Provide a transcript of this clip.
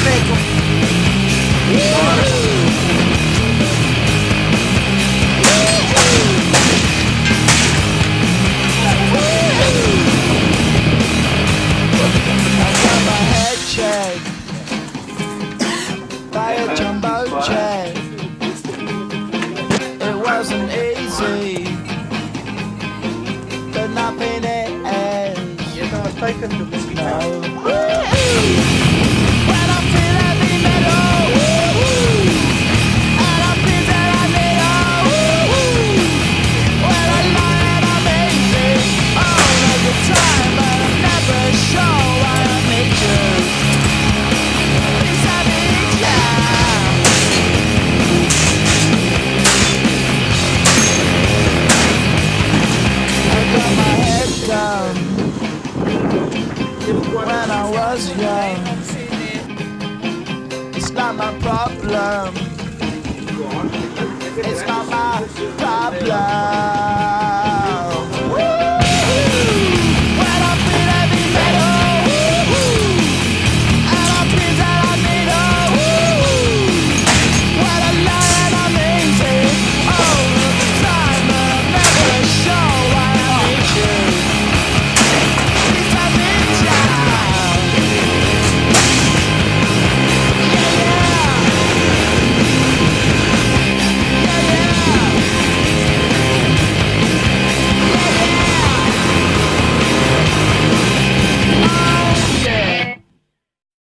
By a jumbo jet. It wasn't easy, but nothing is. Y esa no está ahí que tu música. No. When I feel heavy metal, and I feel that I need when I lie and I'm easy all of the time, but I'm never sure why I need you. Please have me down. I got my head down when I was young. It's not my problem. It's not my problem.